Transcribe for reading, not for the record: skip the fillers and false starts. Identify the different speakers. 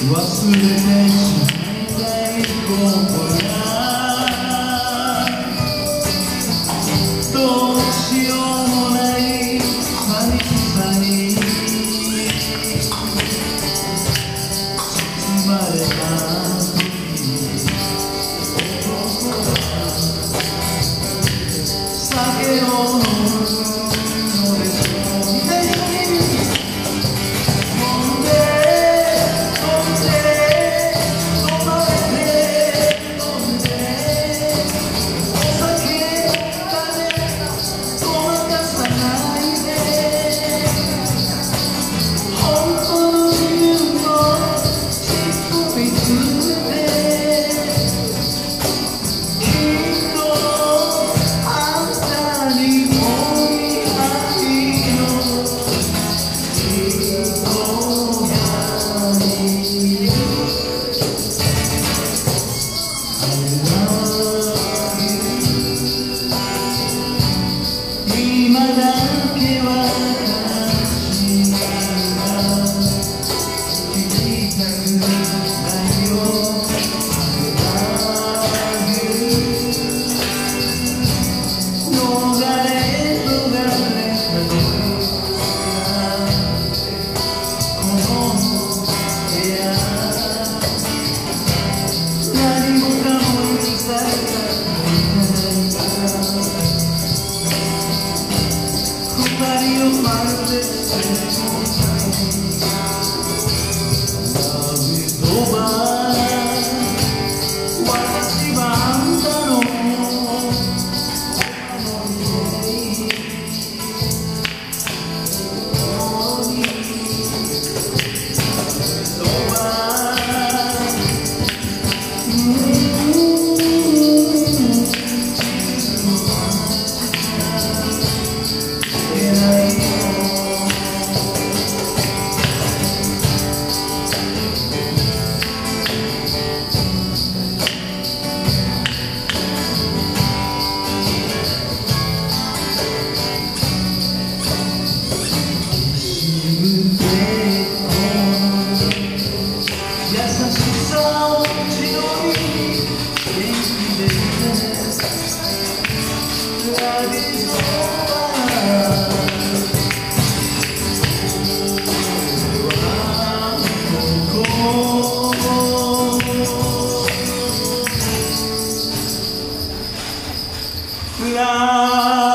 Speaker 1: 忘れてしまいたいことがどうしようもない寂しさに包まれた時に男は酒を飲むのでしょう。今だけは悲しいが聞きたくないよ。逃れ逃れた時がこの部屋何もかも許されたまるで私はあんたのLa